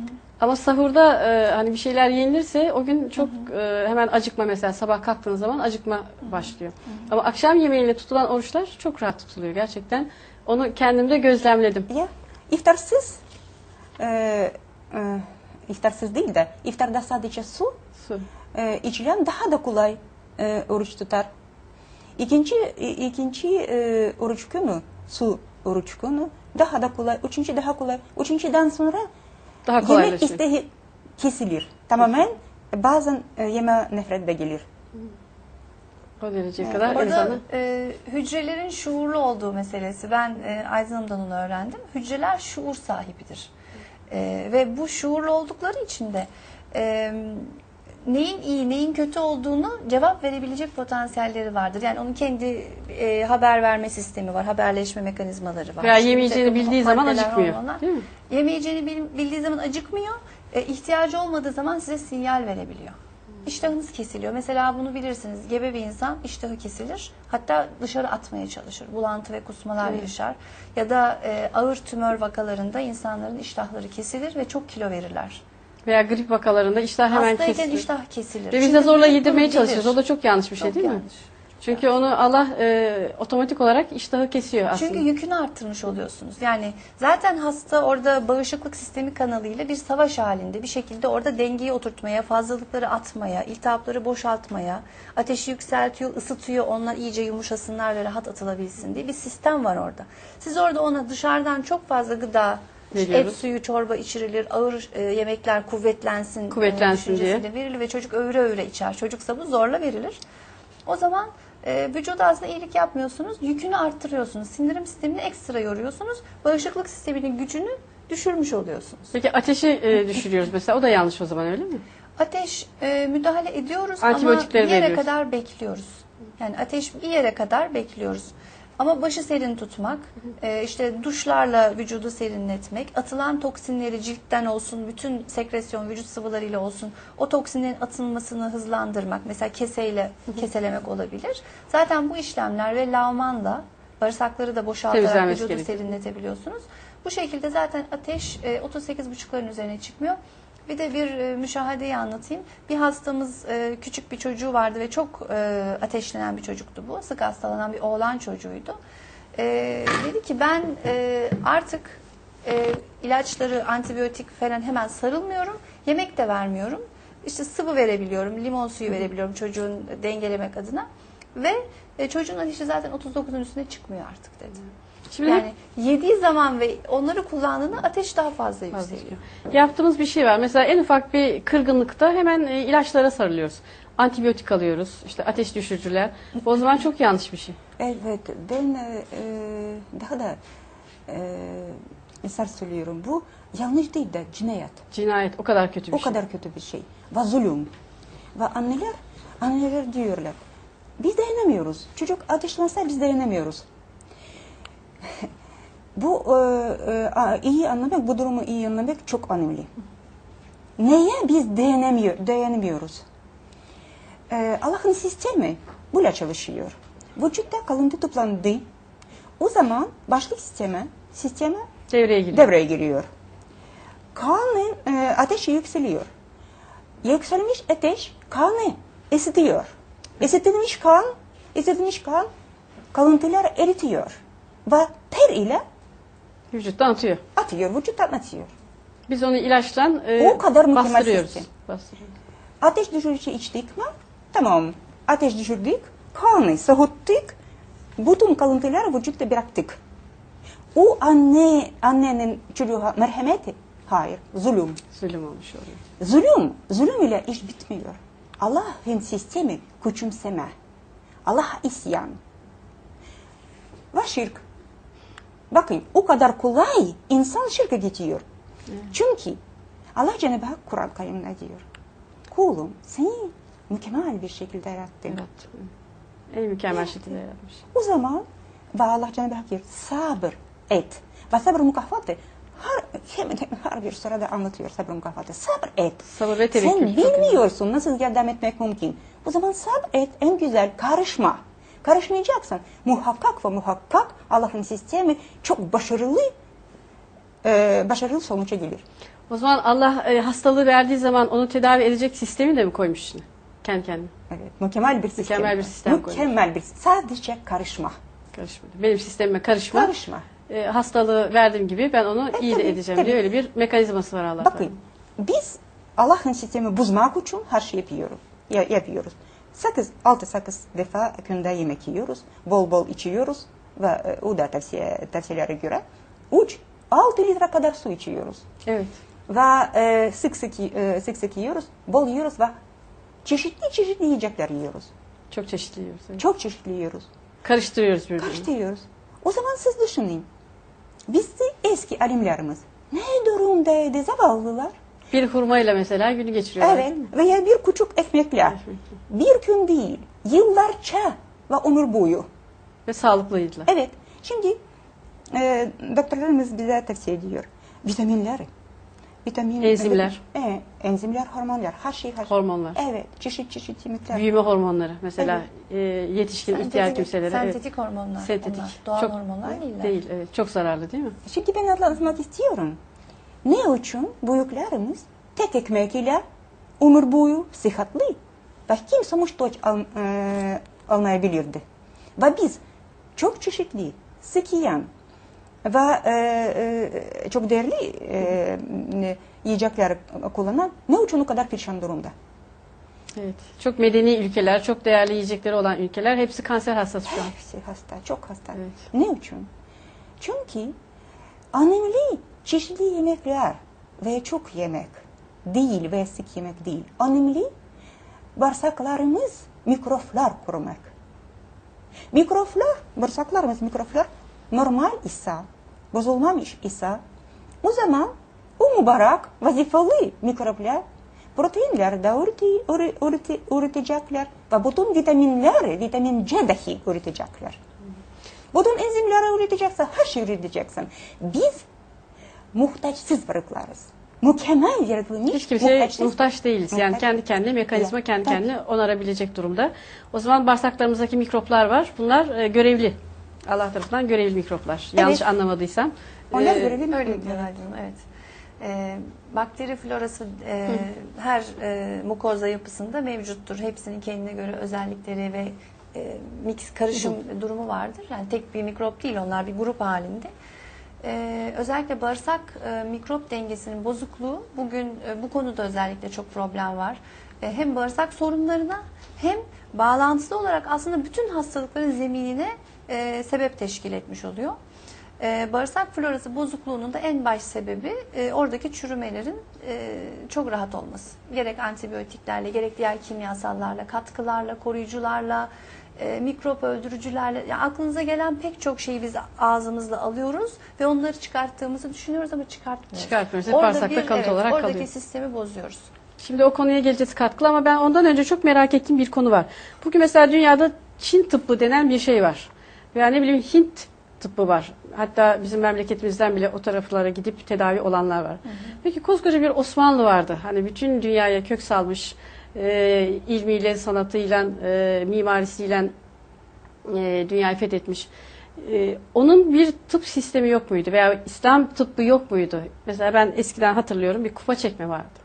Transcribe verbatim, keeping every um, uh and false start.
Ama sahurda e, hani bir şeyler yenilirse o gün çok e, hemen acıkma, mesela sabah kalktığınız zaman acıkma başlıyor. Hı hı. Ama akşam yemeğiyle tutulan oruçlar çok rahat tutuluyor gerçekten. Onu kendimde gözlemledim. Ya iftarsız e, e, iftarsız değil de iftarda sadece su, Su. E, içilen daha da kolay e, oruç tutar. İkinci ikinci e, oruç günü su oruç günü daha da kolay. Üçüncü daha kolay. Üçüncüden sonra Daha yemek isteği kesilir. Tamamen bazen e, yeme nefret de gelir. O dereceye Evet. kadar Orada insanı... e, hücrelerin şuurlu olduğu meselesi. Ben e, Ayzen Hanım'dan onu öğrendim. Hücreler şuur sahibidir. E, ve bu şuurlu oldukları için de e, neyin iyi, neyin kötü olduğunu cevap verebilecek potansiyelleri vardır. Yani onun kendi e, haber verme sistemi var, haberleşme mekanizmaları var. Veya yemeyeceğini bildiği zaman Maddeler, acıkmıyor. hormonlar. Değil mi? Yemeyeceğini bil- bildiği zaman acıkmıyor. E, ihtiyacı olmadığı zaman size sinyal verebiliyor. İştahınız kesiliyor. Mesela bunu bilirsiniz. Gebe bir insan iştahı kesilir. Hatta dışarı atmaya çalışır. Bulantı ve kusmalar Evet. yaşar. Ya da e, ağır tümör vakalarında insanların iştahları kesilir ve çok kilo verirler. Veya grip vakalarında iştah hemen Hastayken kesilir. iştah kesilir. Ve biz de Çünkü zorla vücut yedirmeye bunu çalışıyoruz. bilir. O da çok yanlış bir şey Çok değil mi? yanlış. Çünkü onu Allah e, otomatik olarak iştahı kesiyor aslında. Çünkü yükünü arttırmış oluyorsunuz. Yani zaten hasta orada bağışıklık sistemi kanalıyla bir savaş halinde bir şekilde orada dengeyi oturtmaya, fazlalıkları atmaya, iltihapları boşaltmaya, ateşi yükseltiyor, ısıtıyor, onlar iyice yumuşasınlar ve rahat atılabilsin diye bir sistem var orada. Siz orada ona dışarıdan çok fazla gıda, Veriyoruz. et suyu, çorba içirilir, ağır e, yemekler kuvvetlensin, Kuvvetlensin e, diye. düşüncesiyle verilir ve çocuk öğre öğre içer. Çocuksa bu zorla verilir. O zaman e, vücuda aslında iyilik yapmıyorsunuz, yükünü arttırıyorsunuz, sindirim sistemini ekstra yoruyorsunuz, bağışıklık sisteminin gücünü düşürmüş oluyorsunuz. Peki ateşi e, düşürüyoruz mesela. O da yanlış o zaman, öyle mi? Ateş e, müdahale ediyoruz ama Antibiyotikleri bir yere veriyoruz. kadar bekliyoruz. Yani ateş bir yere kadar bekliyoruz. Ama başı serin tutmak, e, işte duşlarla vücudu serinletmek, atılan toksinleri ciltten olsun, bütün sekresyon vücut sıvılarıyla olsun, o toksinlerin atılmasını hızlandırmak, mesela keseyle keselemek olabilir. Zaten bu işlemler ve lavmanla bağırsakları da boşaltarak Temizlenmesi vücudu gerekiyor. serinletebiliyorsunuz. Bu şekilde zaten ateş e, otuz sekiz buçukların üzerine çıkmıyor. Bir de bir e, müşahedeyi anlatayım. Bir hastamız, e, küçük bir çocuğu vardı ve çok e, ateşlenen bir çocuktu bu. Sık hastalanan bir oğlan çocuğuydu. E, dedi ki ben e, artık e, ilaçları, antibiyotik falan hemen sarılmıyorum. Yemek de vermiyorum. İşte sıvı verebiliyorum, limon suyu verebiliyorum çocuğun dengelemek adına. Ve e, çocuğun ateşi zaten otuz dokuzun üstüne çıkmıyor artık dedi. Şimdi Yani yediği zaman ve onları kullandığında ateş daha fazla Fazla yükseliyor. yaptığımız bir şey var. Mesela en ufak bir kırgınlıkta hemen e, ilaçlara sarılıyoruz. Antibiyotik alıyoruz. İşte ateş düşürücüler. Bu o zaman çok yanlış bir şey. Evet, ben e, daha da e, misal söylüyorum. Bu yanlış değil de cinayet. Cinayet o kadar kötü bir O şey. kadar kötü bir şey. Ve zulüm. Ve anneler, anneler diyorlar. Biz dayanamıyoruz. Çocuk ateşlense biz dayanamıyoruz. Bu e, e, iyi anlamak, bu durumu iyi anlamak çok önemli. Neye biz dayanamıyor, dayanamıyoruz? E, Allah'ın sistemi böyle çalışıyor. Vücutta kalıntı toplandı. O zaman başlık sistemi, sisteme Devreye giriyor. devreye giriyor. Kanın e, ateşi yükseliyor. Yükselmiş ateş kanı ısıtıyor. Isıtılmış kan, ısıtılmış kan kalıntılar eritiyor. Ve ter ile Vücuttan atıyor. atıyor, vücuttan atıyor. Biz onu ilaçla e, O kadar mükemmel bastırıyoruz. sistem. Bastırıyoruz. Ateş düşürücü içtik mi? Tamam. Ateş düşürdük, kanı soğuttuk, bütün kalıntıları vücutta bıraktık. O anne, annenin çocuğa merhameti, hayır, zulüm. Zulüm olmuş oluyor. Zulüm, zulüm ile iş bitmiyor. Allah'ın sistemi küçümseme. Allah'a isyan. Ve şirk. Bakın o kadar kolay insan şirke gidiyor. Evet. Çünkü Allah Cenab-ı Hak Kur'an-ı Kerim'de diyor. Kulum seni mükemmel bir şekilde yarattım. Evet. En mükemmel şekilde yaratmış. O zaman ve Allah Cenab-ı Hak diyor sabır et. Ve sabır mükafatı her, hemen her bir sırada anlatıyor sabır mükafatı. Sabır et. Sabır ve tevekkül. Sen bilmiyorsun nasıl yardım etmek mümkün. O zaman sabır et, en güzel karışma. Karışmayacaksın. Muhakkak ve muhakkak Allah'ın sistemi çok başarılı e, başarılı sonuca gelir. O zaman Allah e, hastalığı verdiği zaman onu tedavi edecek sistemi de mi koymuş içine? Kendi kendine. Evet, mükemmel bir sistem. Mükemmel bir sistem koymuş. Mükemmel bir sadece karışma. Karışmadı. Benim sistemime karışma. Karışma. E, hastalığı verdiğim gibi ben onu E, iyi de tabii, edeceğim tabii. diye öyle bir mekanizması var Allah'ta. Bakın biz Allah'ın sistemi bozmak için her şey yapıyoruz. Ya, yapıyoruz. Sakız, altı sakız defa günde yemek yiyoruz. Bol bol içiyoruz. Ve e, o da tavsiye, tavsiyelere göre üç altı litre kadar su içiyoruz. Evet. Ve e, sık sık, e, sık sık yiyoruz. Bol yiyoruz ve çeşitli çeşitli yiyecekler yiyoruz. Çok çeşitli yiyoruz. Evet. Çok çeşitli yiyoruz. Karıştırıyoruz birbirine. Karıştırıyoruz. O zaman siz düşünün. Biz de eski alimlerimiz ne durumdaydı zavallılar? Bir hurmayla mesela günü geçiriyorlar. Evet. Veya bir küçük ekmekle. Bir gün değil, yıllarca ve ömür boyu. Ve sağlıklıydılar. Evet. Şimdi e, doktorlarımız bize tavsiye ediyor. Vitaminler, vitamin, Enzimler. E, enzimler, hormonlar, her şey, her şey. Hormonlar. Evet, çeşit çeşit yemekler. Büyüme hormonları mesela e, yetişkin ihtiyar kimselere. sentetik hormonlar. Sentetik. Onlar. Doğal Çok- hormonlar değiller. Değil, evet. Çok zararlı değil mi? Şimdi ben anlatmak istiyorum. Ne için büyüklerimiz tek ekmek ile ömür boyu sıhhatli ve kimse muhtaç al, e, almayabilirdi. Ve biz çok çeşitli, sık yiyen ve e, e, çok değerli e, yiyecekler kullanan ne için o kadar perişan durumda? Evet. Çok medeni ülkeler, çok değerli yiyecekleri olan ülkeler hepsi kanser hastası şu an. Hepsi hasta, çok hasta. Evet. Ne için? Çünkü önemli çeşitli yemekler ve çok yemek değil ve sık yemek değil. Önemli bağırsaklarımız mikroplar kurmak. Mikroplar, bağırsaklarımız mikroplar normal ise, bozulmamış ise o zaman o mübarek vazifeli mikroplar proteinler de üreti- üre- üreti- üretecekler ve bütün vitaminler, vitamin C dahi üretecekler. Bütün enzimleri üreteceksin, her şeyi üreteceksin. Biz muhtaçsız varlıklarız. Mükemmel yaratılmış Hiç kimseye muhtaçsız- muhtaç değiliz. Yani Muhtaç- kendi kendine mekanizma Ya, kendi tabii. kendine onarabilecek durumda. O zaman bağırsaklarımızdaki mikroplar var. Bunlar e, görevli. Allah tarafından görevli mikroplar. Yanlış anlamadıysam. Onlar E, görevli Öyle mikroplar. Meral Hanım, evet. Ee, bakteri florası e, her e, mukoza yapısında mevcuttur. Hepsinin kendine göre özellikleri ve e, mix karışım durumu vardır. Yani tek bir mikrop değil, onlar bir grup halinde. Ee, özellikle bağırsak e, mikrop dengesinin bozukluğu bugün e, bu konuda özellikle çok problem var. E, hem bağırsak sorunlarına hem bağlantılı olarak aslında bütün hastalıkların zeminine e, sebep teşkil etmiş oluyor. Ee, bağırsak florası bozukluğunun da en baş sebebi e, oradaki çürümelerin e, çok rahat olması. Gerek antibiyotiklerle, gerek diğer kimyasallarla, katkılarla, koruyucularla, e, mikrop öldürücülerle, yani aklınıza gelen pek çok şeyi biz ağzımızla alıyoruz ve onları çıkarttığımızı düşünüyoruz ama çıkartmıyoruz. Çıkartmıyoruz. Hep Orada bağırsakta bir- kalıcı evet, olarak oradaki kalıyor. sistemi bozuyoruz. Şimdi o konuya geleceğiz katkılı ama ben ondan önce çok merak ettiğim bir konu var. Bugün mesela dünyada Çin tıbbı denen bir şey var. Veya ne bileyim Hint tıbbı var. Hatta bizim memleketimizden bile o taraflara gidip tedavi olanlar var. Hı hı. Peki koskoca bir Osmanlı vardı. Hani bütün dünyaya kök salmış, e, ilmiyle, sanatıyla, e, mimarisiyle e, dünyayı fethetmiş. E, onun bir tıp sistemi yok muydu? Veya İslam tıbbı yok muydu? Mesela ben eskiden hatırlıyorum bir kupa çekme vardı.